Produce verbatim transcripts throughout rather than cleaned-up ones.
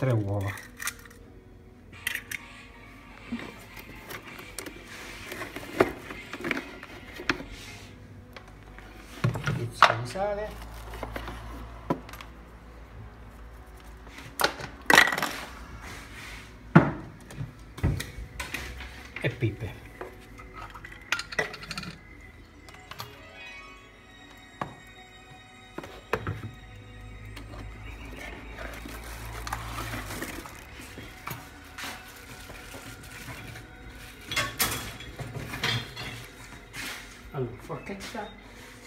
tre uova. Pizzico di sale. E pepe. Allora, forchetta.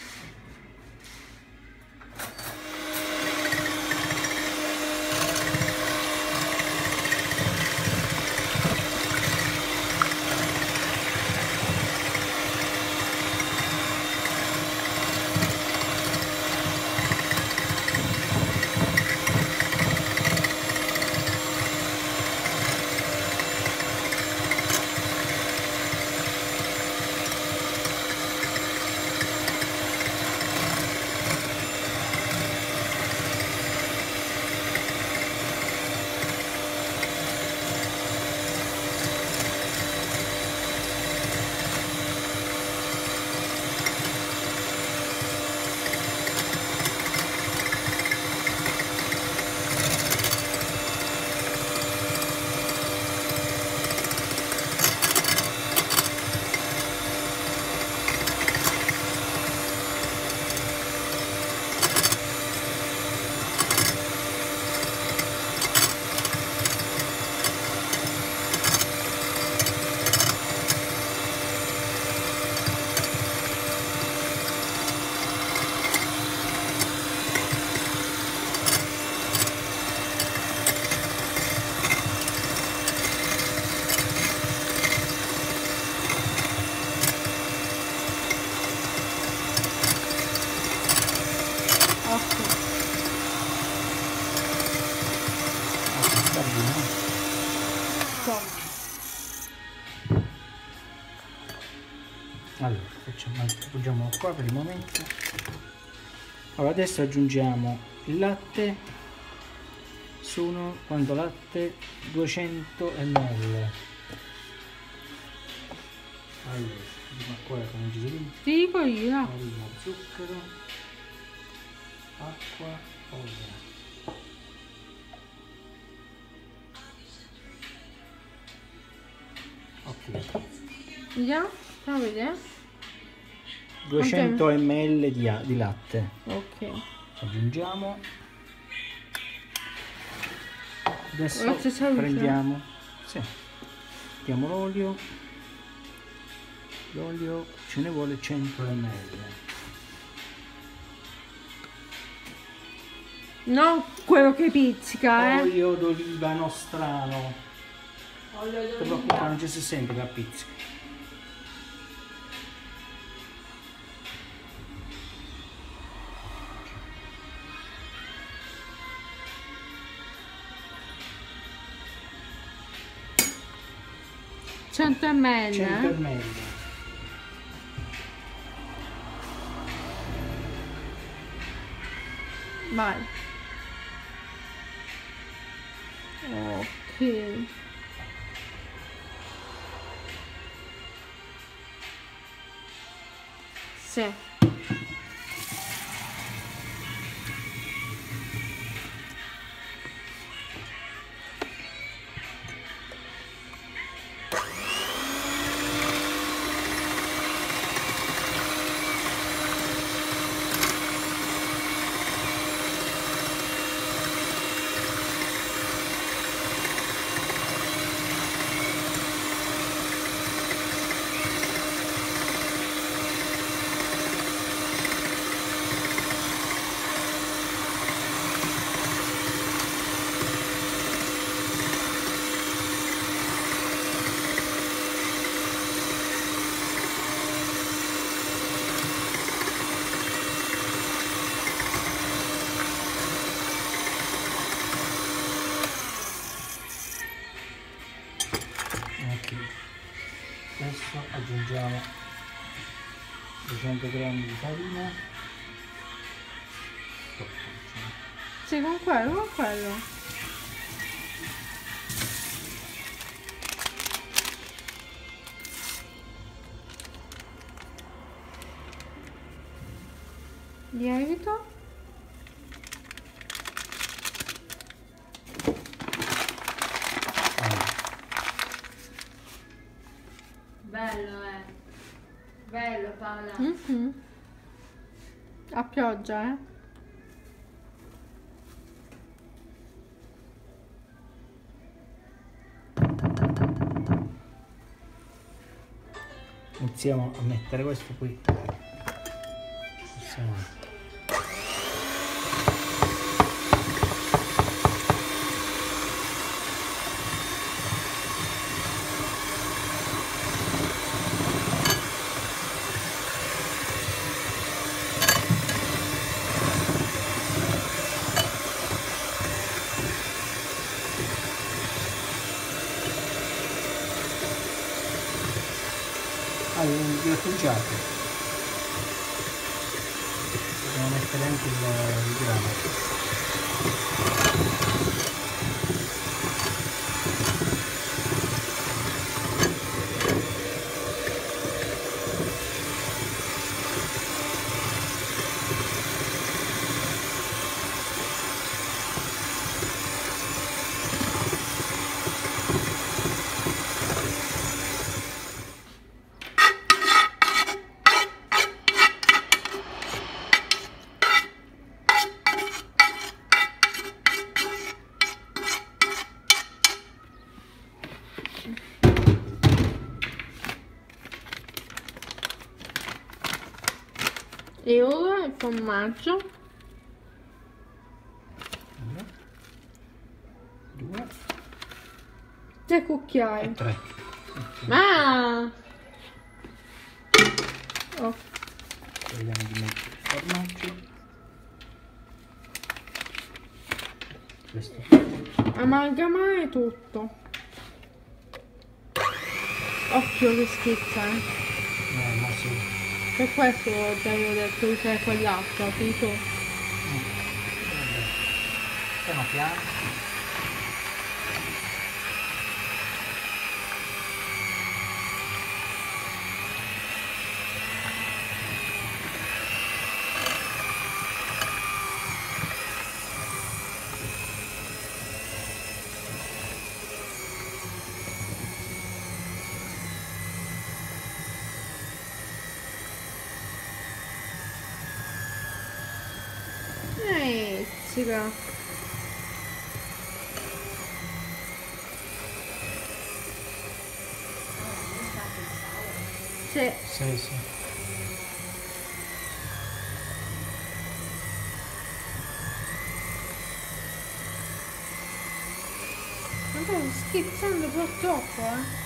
Allora, facciamo, appoggiamolo qua per il momento. Allora, adesso aggiungiamo il latte. Sono quanto latte? duecento millilitri. Allora, qua come ci si dico io. Farina, zucchero, acqua, olio. Ok. Vediamo, fammi vedere. duecento millilitri di, di latte. Ok. Aggiungiamo. Adesso prendiamo, sì, mettiamo l'olio. L'olio ce ne vuole cento millilitri. Non quello che pizzica, eh. Olio d'oliva nostrano. Olio d'oliva. Non ci si sente che pizzica. cento millilitri. cento millilitri. Vai. Ok. Sì. Adesso aggiungiamo duecento grammi di farina. Sì, con quello, con quello. lievito. Bello, eh. Bello, Paola. Mm-hmm. A pioggia, eh. Iniziamo a mettere questo qui. Possiamo... Ah, il grattugiato. Dobbiamo mettere anche il, il grano. E ora il formaggio. Uno, due Tre cucchiai. e tre. Ah! Oh. Vediamo di mettere il formaggio. Questo. Amalgamare tutto. Occhio che schizza, eh. No, ma sì. Per questo ti avevo detto di usare quell'altro, capito? Piano piano. Ezzica. Sì. Sì, sì. Ma stai schizzando purtroppo, eh.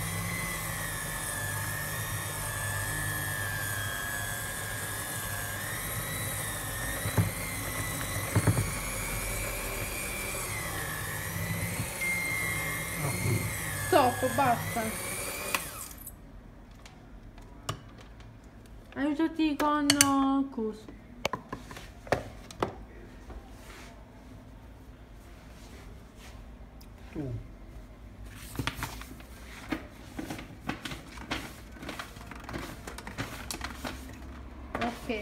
Stop, basta. Aiutati con uh, coso. Tu. Ok.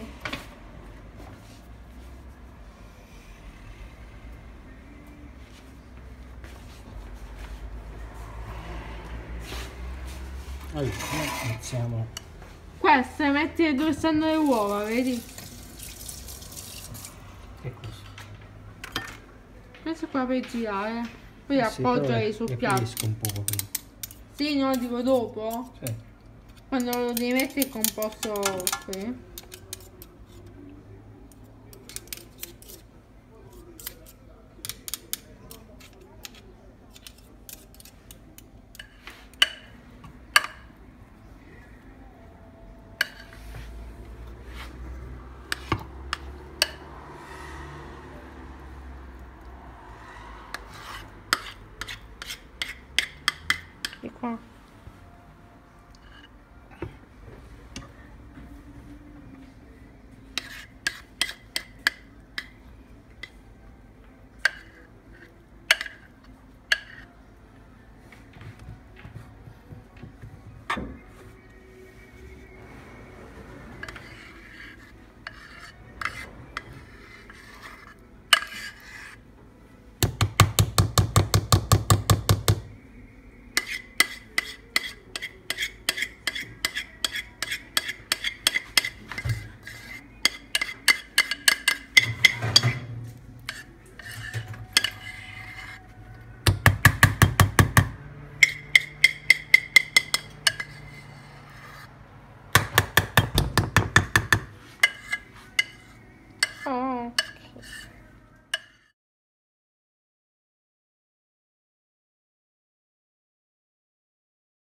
Allora, iniziamo. Queste metti dove stanno le uova, vedi? Che cosa? Questo qua per girare. Poi Eh sì, però appoggiali le- sul le piatto. pulisco un poco prima. Sì, no, dico dopo. Sì. Quando lo devi mettere il composto qui. E qua. Ciao.